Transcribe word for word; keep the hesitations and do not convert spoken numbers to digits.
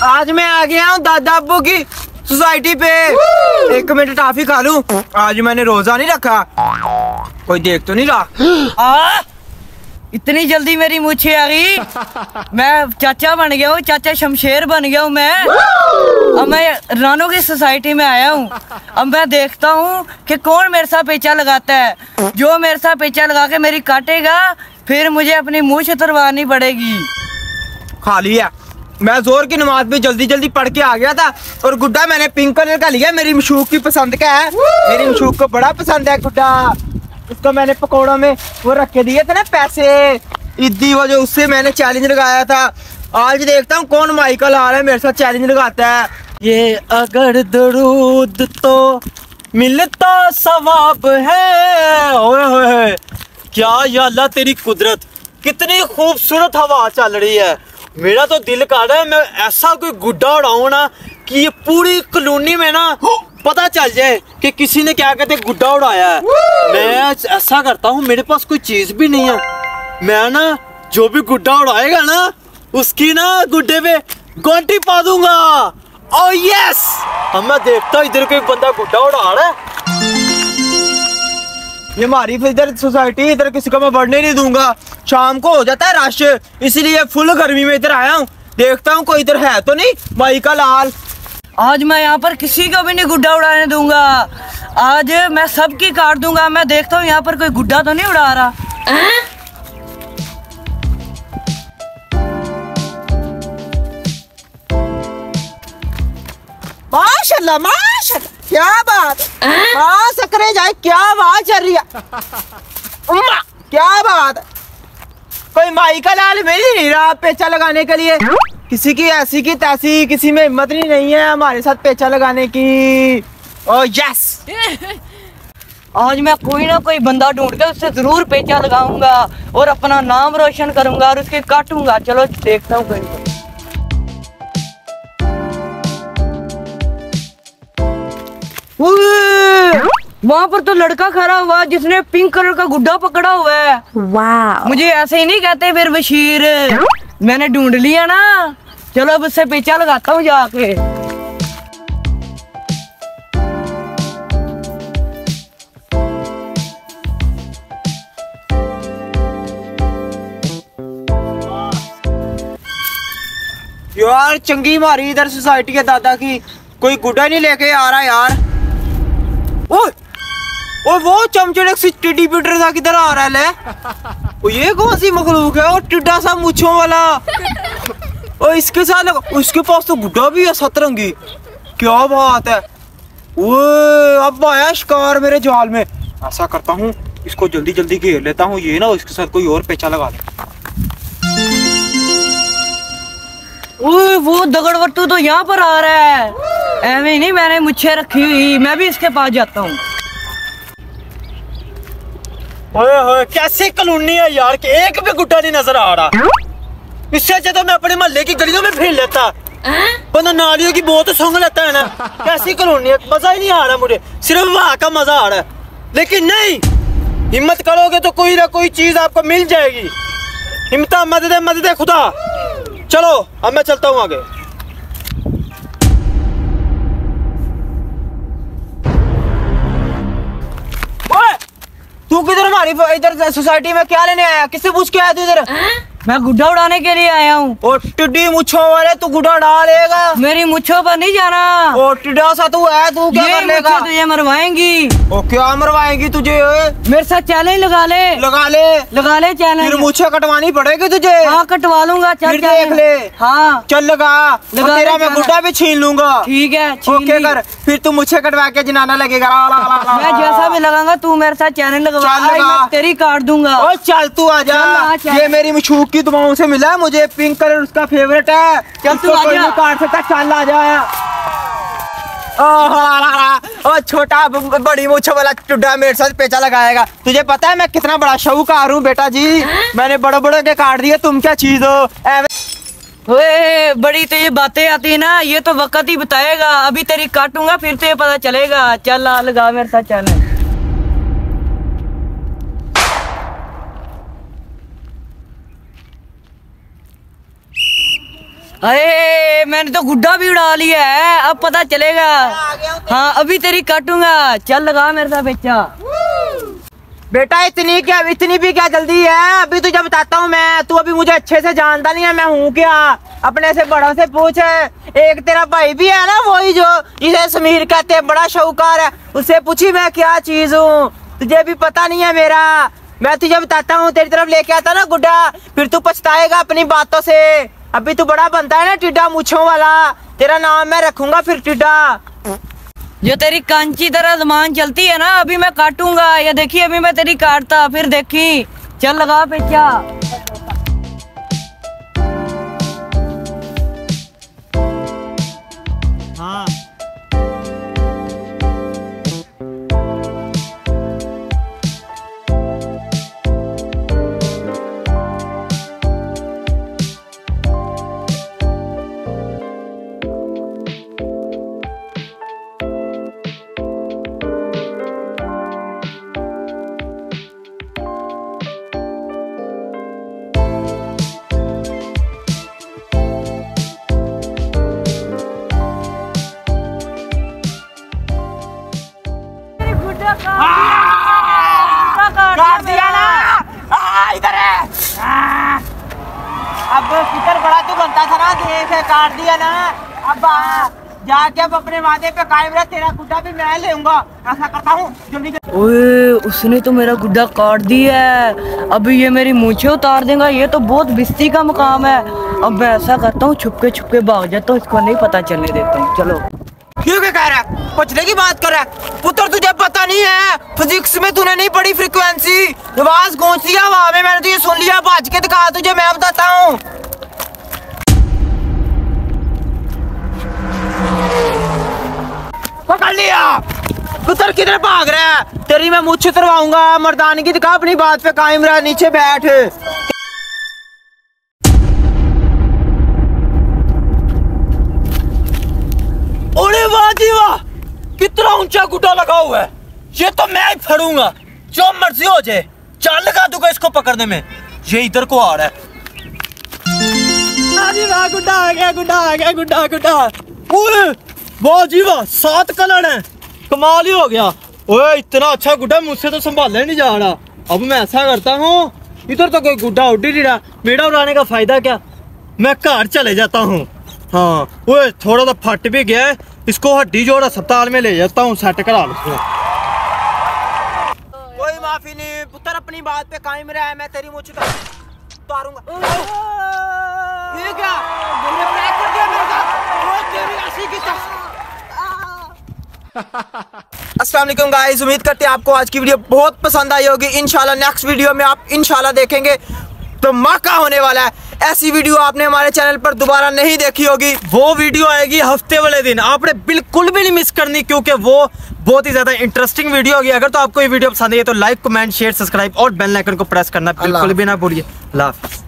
आज मैं आ गया हूँ दादा अब्बू की सोसाइटी पे। एक मिनट टॉफी खा लूं। आज मैंने रोजा नहीं रखा, कोई देख तो नहीं रहा। इतनी जल्दी मेरी मूछें आ गई। मैं चाचा बन गया हूँ, चाचा शमशेर बन गया हूँ मैं। अब मैं रानों की सोसाइटी में आया हूँ। अब मैं देखता हूँ कि कौन मेरे साथ पेचा लगाता है। जो मेरे साथ पेचा लगा के मेरी काटेगा फिर मुझे अपनी मूछ उतरवानी पड़ेगी। खा लिया। मैं जोर की नमाज भी जल्दी जल्दी पढ़ के आ गया था और गुड्डा मैंने पिंक कलर का लिया। मेरी मशूक की पसंद का है, मेरी मशूक को बड़ा पसंद है गुड्डा। उसको मैंने पकौड़ों में वो रख के दिए थे ना पैसे इद्दी वजह, उससे मैंने चैलेंज लगाया था। आज देखता हूँ कौन माइकल आ रहा है मेरे साथ चैलेंज लगाता है। ये अगर दरूद तो मिलता सवाब है। ओए होए क्या या अल्लाह तेरी कुदरत, कितनी खूबसूरत हवा चल रही है। मेरा तो दिल कर रहा है मैं ऐसा कोई गुड्डा उड़ाऊं ना कि ये पूरी कॉलोनी में ना पता चल जाए कि किसी ने क्या कहते गुड्डा उड़ाया है। मैं ऐसा करता हूँ, मेरे पास कोई चीज भी नहीं है, मैं ना जो भी गुड्डा उड़ाएगा ना उसकी ना गुड्डे पे गोंटी पा दूंगा। Oh yes. अब मैं देखता हूँ इधर कोई बंदा गुड्डा उड़ा रहा है। ये हमारी इधर सोसाइटी, इधर किसी को मैं बढ़ने नहीं दूंगा। शाम को हो जाता है रश, इसलिए फुल गर्मी में इधर आया हूँ। देखता हूँ कोई इधर है तो नहीं भाई का लाल। आज मैं यहाँ पर किसी को भी नहीं गुड्डा उड़ाने दूंगा। आज मैं सबकी काट दूंगा। मैं देखता हूँ यहाँ पर कोई गुड्डा तो नहीं उड़ा रहा। माशाल्लाह माशाल्लाह, क्या बात। हाँ सकरे जाए, क्या बात चल रही है। क्या बात। कोई माई का लाल मिल ही नहीं रहा पेचा लगाने के लिए। किसी की ऐसी की तैसी, किसी में हिम्मत ही नहीं है हमारे साथ पेचा लगाने की। Oh yes. आज मैं कोई ना कोई बंदा ढूंढ के उससे जरूर पेचा लगाऊंगा और अपना नाम रोशन करूंगा और उसके काटूंगा। चलो देखता हूँ कोई। वहाँ पर तो लड़का खड़ा हुआ जिसने पिंक कलर का गुड्डा पकड़ा हुआ है। वाह। मुझे ऐसे ही नहीं कहते फिर बशीर, मैंने ढूंढ लिया ना। चलो अब उससे पेचा लगाता हूँ जाके। यार चंगी मारी इधर सोसाइटी के दादा की, कोई गुड्डा नहीं लेके आ रहा यार। ओए ओए वो चमचड़क सी टिड्डी पीटर सा किधर आ रहा है ले? ओ ये कौन सी मखलूक है? और टिड्डा सा मूंछों वाला। और इसके साथ लगा, उसके पास तो गुड्डा भी है सतरंगी। क्या बात है। ओए अब आया शिकार मेरे जाल में। ऐसा करता हूँ इसको जल्दी जल्दी घेर लेता हूँ, ये ना इसके साथ कोई और पेचा लगा ले। ओए वो दगड़वट्टू तो यहाँ पर आ रहा है। ऐਵੇਂ नहीं, मैंने मुझे रखी हुई, मैं भी इसके पास जाता हूँ। ओए ओए कैसी कॉलोनी है यार कि एक भी गुड्डा नहीं नजर आ रहा। इससे अच्छा तो मैं अपने मोहल्ले की गलियों में फिर लेता, बंदा नालियों की बहुत सूंघ लेता है ना। कैसी कॉलोनी है, मजा ही नहीं आ रहा मुझे, सिर्फ वहाँ का मजा आ रहा है। लेकिन नहीं, हिम्मत करोगे तो कोई ना कोई चीज आपको मिल जाएगी। हिम्मत मदद मदद खुदा। चलो अब मैं चलता हूँ आगे। तू किधर हमारी इधर सोसाइटी में क्या लेने आया? किससे पूछ के आया तू इधर? मैं गुड्डा उड़ाने के लिए आया हूँ। और टिड्डी मुच्छों वाले तू गुड्डा डालेगा? मेरी मुच्छों पर नहीं जाना। और टिड्डा सा तू है, तू क्या कर लेगा? तुझे मरवाएंगी। ओ क्या मरवाएंगी तुझे? मेरे साथ चैलेंज लगा ले। लगा ले लगा ले चैलेंज। फिर मुच्छें कटवानी पड़ेगी तुझे। हाँ कटवा लूंगा। चल देख ले। हाँ चल लगा, लगा तेरा मैं गुड्डा भी छीन लूंगा। ठीक है ओके कर, फिर तू मुझे कटवा के जनाना लगेगा। मैं जैसा भी लगाऊंगा तू मेरे साथ चैलेंज लगवा, तेरी काट दूंगा। ओ चल तू आजा, ये मेरी मशूक की दुआओं से मिला, मुझे पिंक कलर उसका फेवरेट है। चल तू आजा, काट सकता, चल आ जा। ओ छोटा बड़ी मूंछ वाला टुड्डा मेरे साथ पेचा लगाएगा। तुझे पता है मैं कितना बड़ा शाहूकार हूँ बेटा जी, मैंने बड़े बड़े के काट दिए, तुम क्या चीज हो। ओए बड़ी तो ये बातें आती है ना, ये तो वक्त ही बताएगा। अभी तेरी काटूंगा फिर तो ये पता चलेगा। चल आ लगा मेरे साथ चैलेंज। अरे मैंने तो गुड्डा भी उड़ा लिया है, अब पता चलेगा। हाँ अभी तेरी काटूंगा, चल लगा मेरे साथ बेचा। बेटा इतनी क्या, इतनी भी क्या जल्दी है, अभी तुझे बताता हूँ मैं। तू अभी मुझे अच्छे से जानता नहीं है मैं हूँ क्या, अपने से बड़ों से पूछ। एक तेरा भाई भी है ना, वही जो जिसे समीर कहते हैं, बड़ा शाहूकार है, उससे पूछी मैं क्या चीज हूँ, तुझे भी पता नहीं है मेरा। मैं तुझे बताता हूँ, तेरी तरफ लेके आता ना गुड्डा, फिर तू पछताएगा अपनी बातों से। अभी तू बड़ा बनता है ना टिड्डा मूछों वाला, तेरा नाम मैं रखूंगा फिर टिड्डा। जो तेरी कांची तरह जमान चलती है ना, अभी मैं काटूंगा। या देखी अभी मैं तेरी काटता, फिर देखी। चल लगा पेचा। हाँ काट दिया ना, इधर है। अब फिकर बड़ा तू बनता था ना, देख काट दिया ना। अब जाके अब अपने वादे पे कायम रह, तेरा गुड्डा भी मैं लेऊंगा। ऐसा करता हूँ जल्दी। ओए उसने तो मेरा गुड्डा काट दिया है, अभी ये मेरी मूंछें उतार देगा। ये तो बहुत बिस्ती का मुकाम है। अब मैं ऐसा करता हूँ, छुपके छुपके भाग जाता हूँ, इसको नहीं पता चलने देता हूँ। चलो। क्यों क्या कह रहा है, पूछने की बात कर रहा है? पुत्र तुझे पता नहीं है, फिजिक्स में तूने नहीं पढ़ी फ्रीक्वेंसी, आवाज गूंज लिया वहां में, मैंने तुझे सुन लिया। भाज के दिखा तुझे, मैं बताता हूँ। पकड़ लिया। पुत्र किधर भाग रहा है? तेरी मैं मुझे उतरवाऊंगा। मर्दानगी दिखा, अपनी बात पे कायम रह, नीचे बैठ। अरे वाह जी वाह, कितना ऊंचा गुड्डा लगा हुआ है। ये तो मैं ही फड़ूंगा, जो मर्जी हो जाए। चाल लगा दूंगा इसको पकड़ने में। ये इधर को आ रहा है। वाह गुड्डा आ गया, गुड्डा आ गया, गुड्डा गुड्डा। ओए वाह जी वाह, सात कलर है, कमाल ही हो गया। ओए इतना अच्छा गुड्डा मुझसे तो संभाला ही नहीं जा रहा। अब मैं ऐसा करता हूँ, इधर तो कोई गुड्डा उड़ ही नहीं रहा, बेड़ा उड़ाने का फायदा क्या, मैं घर चले जाता हूँ। हाँ ओए थोड़ा सा फट भी गया है, इसको हड्डी जोड़ अस्पताल में ले जाता हूँ, सेट करा लो। कोई माफी नहीं पुत्र, अपनी बात पे कायम रहा है। मैं तेरी मुझे उतारूंगा। ये क्या, ये मैं कर दिया मेरे साथ। वो तेरी ऐसी की अस्सलाम वालेकुम गाइस, उम्मीद करते हैं आपको आज की वीडियो बहुत पसंद आई होगी। इंशाल्लाह नेक्स्ट वीडियो में आप इंशाल्लाह देखेंगे तो धमाका होने वाला है। ऐसी वीडियो आपने हमारे चैनल पर दोबारा नहीं देखी होगी, वो वीडियो आएगी हफ्ते वाले दिन, आपने बिल्कुल भी नहीं मिस करनी, क्योंकि वो बहुत ही ज्यादा इंटरेस्टिंग वीडियो होगी। अगर तो आपको ये वीडियो पसंद है तो लाइक कमेंट शेयर सब्सक्राइब और बेल आइकन को प्रेस करना बिल्कुल भी ना भूलिए। अल्लाह हाफिज़।